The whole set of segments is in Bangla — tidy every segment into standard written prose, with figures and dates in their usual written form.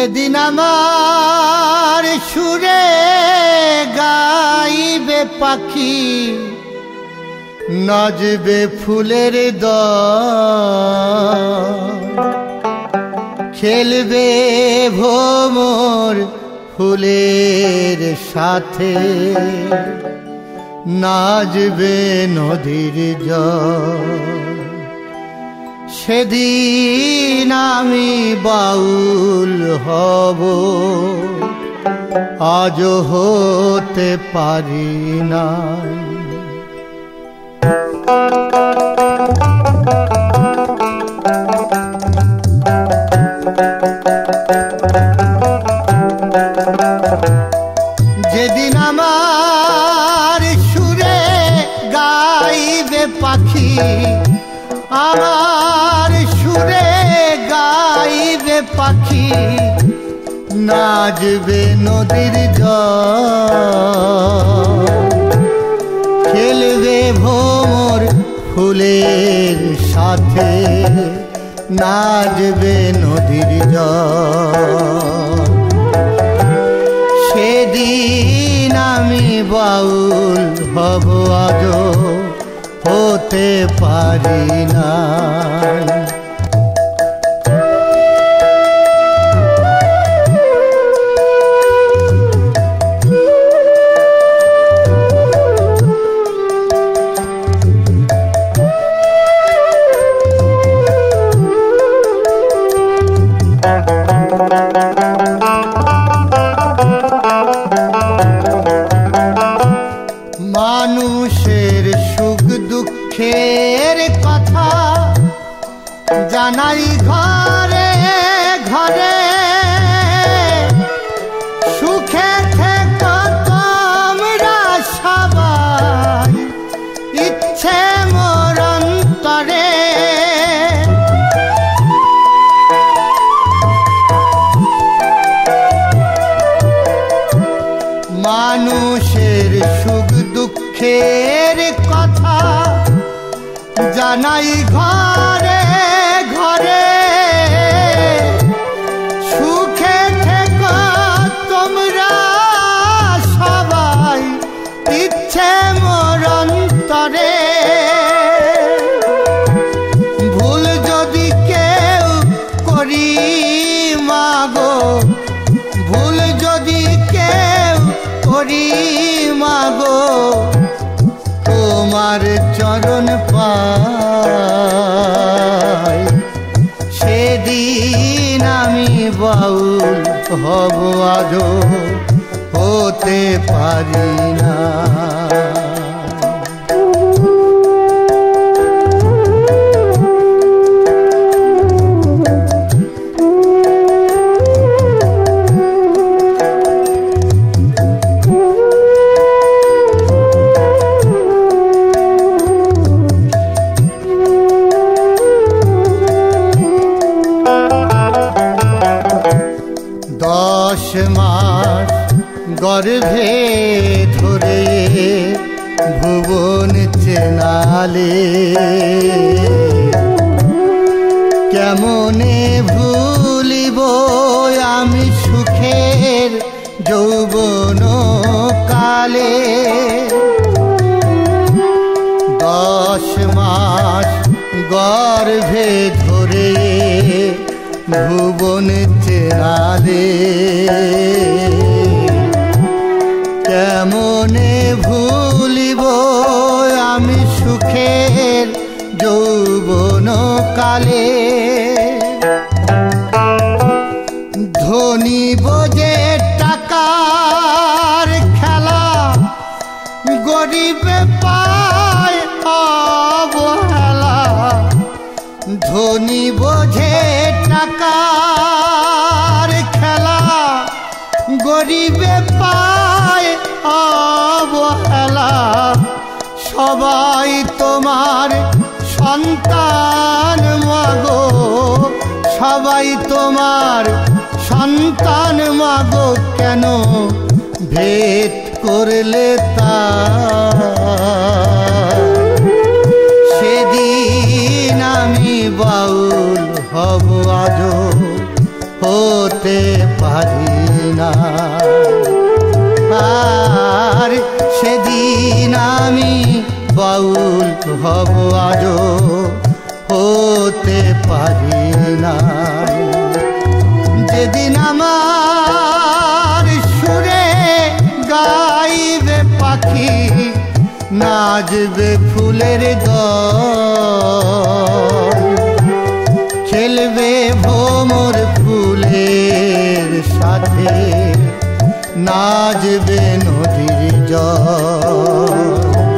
যেদিন আমার সুরে গাইবে পাখি, নাচবে ফুলের দল, খেলবে ভ্রমর ফুলের সাথে, নাচবে নদীর জল। সেদিন আমি বাউল হব, আজও হতে পারি না। যেদিন আমার সুরে গাইবে পাখি, আমার সুরে গাইবে পাখি, নাচবে নদীর জল, খেলবে ভ্রমর ফুলের সাথে, নাচবে নদীর জল। সেদিন আমি বাউল হব, আজও হতে পারি না। মানুষের সুখ দুঃখের কথা জানাই ঘরে ঘরে, সুখে থেকো তোমরা সবাই, ইচ্ছে মোর অন্তরে। মানুষের সুখ দুঃখের কথা জানাই ঘরে ঘরে, সুখে থেকো তোমরা সবাই, ইচ্ছে মোর অন্তরে। ভুল যদি কেউ করি মাগো, ভুল যদি কেউ করি মাগো, তোমার চরণ পাই। সেদিন আমি বাউল হব, আজও হতে পারি না। দশ মাস গর্ভে ধরে ভুবন চেনালে, কেমনে ভুলিব আমি সুখের যৌবন কালে। 10 মাস গর্ভে ধরে ভুবন চেনালে, কেমনে ভুলিব আমি সুখের যৌবন কালে। ধনী বোঝে টাকার খেলা, গরিবে পায় অবহেলা। ধনী বোঝে টাকার খেলা, গরিবে পায় অবহেলা। সবাই তোমার সন্তান মাগো, সবাই তোমার সন্তান মাগো, কেন ভেদ করলে তা? সেদিন আমি বাউল হব, আজও হতে পারি না। আর সেদিন আমি বাউল হব আজও হতে পারি না। যেদিন আমার সুরে গাইবে পাখি, নাচবে ফুলের দল, খেলবে ভ্রমর ফুলের সাথে, নাচবে নদীর জল,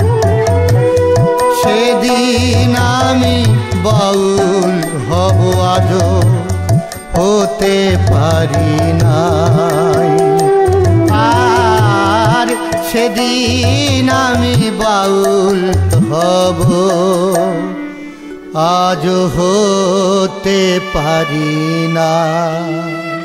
সেদিন আমি বাউল হব আজও হতে পারি নাই। আর সেদিন আমি বাউল হব আজও হতে পারি না।